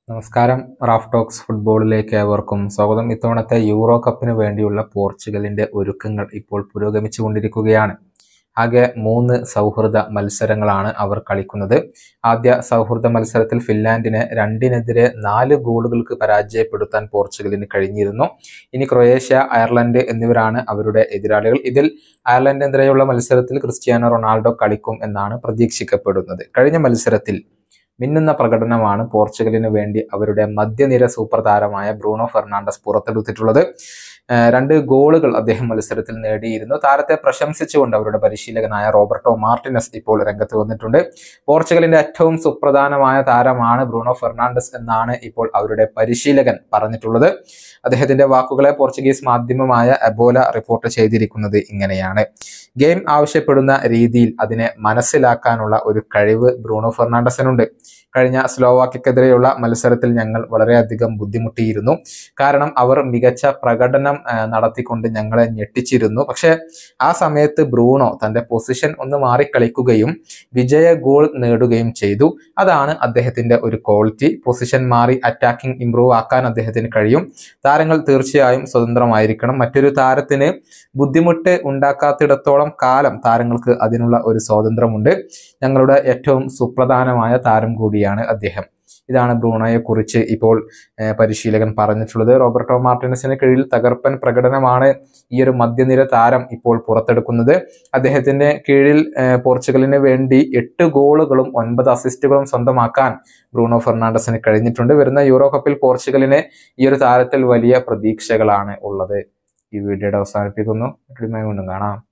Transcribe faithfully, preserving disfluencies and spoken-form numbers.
നമസ്കാരം. Raf talks ഫുട്ബോളിലേക്ക് ഏവർക്കും സ്വാഗതം. ഇത്തവണത്തെ യൂറോ കപ്പിന് വേണ്ടിയുള്ള പോർച്ചുഗലിന്റെ ഒരുക്കങ്ങൾ ഇപ്പോൾ പുരോഗമിച്ചുകൊണ്ടിരിക്കുകയാണ്. ആകെ മൂന്ന് സൗഹൃദ മത്സരങ്ങളാണ് അവർ കളിക്കുന്നത്. ആദ്യ സൗഹൃദ മത്സരത്തിൽ ഫിൻലാൻഡിനെ രണ്ടിനെതിരെ നാല് ഗോളുകൾക്ക് പരാജയപ്പെടുത്താൻ പോർച്ചുഗലിന് കഴിഞ്ഞിരുന്നു. ഇനി ക്രൊയേഷ്യ, അയർലൻഡ് എന്നിവരാണ് അവരുടെ എതിരാളികൾ. ഇതിൽ അയർലൻഡിനെതിരെയുള്ള മത്സരത്തിൽ ക്രിസ്ത്യാനോ റൊണാൾഡോ കളിക്കും എന്നാണ് പ്രതീക്ഷിക്കപ്പെടുന്നത്. കഴിഞ്ഞ മത്സരത്തിൽ മിന്നുന്ന പ്രകടനമാണ് പോർച്ചുഗലിന് വേണ്ടി അവരുടെ മധ്യനിര സൂപ്പർ താരമായ ബ്രൂണോ ഫെർണാണ്ടസ് പുറത്തെടുത്തിട്ടുള്ളത്. രണ്ട് ഗോളുകൾ അദ്ദേഹം മത്സരത്തിൽ നേടിയിരുന്നു. താരത്തെ പ്രശംസിച്ചുകൊണ്ട് അവരുടെ പരിശീലകനായ റോബർട്ടോ മാർട്ടിനസ് ഇപ്പോൾ രംഗത്ത് വന്നിട്ടുണ്ട്. പോർച്ചുഗലിന്റെ ഏറ്റവും സുപ്രധാനമായ താരമാണ് ബ്രൂണോ ഫെർണാണ്ടസ് എന്നാണ് ഇപ്പോൾ അവരുടെ പരിശീലകൻ പറഞ്ഞിട്ടുള്ളത്. അദ്ദേഹത്തിന്റെ വാക്കുകളെ പോർച്ചുഗീസ് മാധ്യമമായ എബോല റിപ്പോർട്ട് ചെയ്തിരിക്കുന്നത് ഇങ്ങനെയാണ്: ഗെയിം ആവശ്യപ്പെടുന്ന രീതിയിൽ അതിനെ മനസ്സിലാക്കാനുള്ള ഒരു കഴിവ് ബ്രൂണോ ഫെർണാണ്ടസിനുണ്ട്. കഴിഞ്ഞ സ്ലോവാക്യക്കെതിരെയുള്ള മത്സരത്തിൽ ഞങ്ങൾ വളരെയധികം ബുദ്ധിമുട്ടിയിരുന്നു. കാരണം അവർ മികച്ച പ്രകടനം നടത്തിക്കൊണ്ട് ഞങ്ങളെ ഞെട്ടിച്ചിരുന്നു. പക്ഷെ ആ സമയത്ത് ബ്രൂണോ തന്റെ പൊസിഷൻ ഒന്ന് മാറി കളിക്കുകയും വിജയ ഗോൾ നേടുകയും ചെയ്തു. അതാണ് അദ്ദേഹത്തിന്റെ ഒരു ക്വാളിറ്റി. പൊസിഷൻ മാറി അറ്റാക്കിംഗ് ഇംപ്രൂവ് ആക്കാൻ അദ്ദേഹത്തിന് കഴിയും. താരങ്ങൾ തീർച്ചയായും സ്വതന്ത്രമായിരിക്കണം. മറ്റൊരു താരത്തിന് ബുദ്ധിമുട്ട് ഉണ്ടാക്കാത്തിടത്തോളം കാലം താരങ്ങൾക്ക് അതിനുള്ള ഒരു സ്വാതന്ത്ര്യമുണ്ട്. ഞങ്ങളുടെ ഏറ്റവും സുപ്രധാനമായ താരം കൂടിയാണ് അദ്ദേഹം. ഇതാണ് ബ്രൂണോയെ കുറിച്ച് ഇപ്പോൾ പരിശീലകൻ പറഞ്ഞിട്ടുള്ളത്. റോബർട്ടോ മാർട്ടിനസിന് കീഴിൽ തകർപ്പൻ പ്രകടനമാണ് ഈ ഒരു മധ്യനിര താരം ഇപ്പോൾ പുറത്തെടുക്കുന്നത്. അദ്ദേഹത്തിന്റെ കീഴിൽ പോർച്ചുഗലിന് വേണ്ടി എട്ട് ഗോളുകളും ഒൻപത് അസിസ്റ്റുകളും സ്വന്തമാക്കാൻ ബ്രൂണോ ഫെർണാണ്ടസിന് കഴിഞ്ഞിട്ടുണ്ട്. വരുന്ന യൂറോ കപ്പിൽ പോർച്ചുഗലിന് ഈ ഒരു താരത്തിൽ വലിയ പ്രതീക്ഷകളാണ് ഉള്ളത്. ഈ വീഡിയോയുടെ അവസാനിപ്പിക്കുന്നു. വീണ്ടും കാണാം.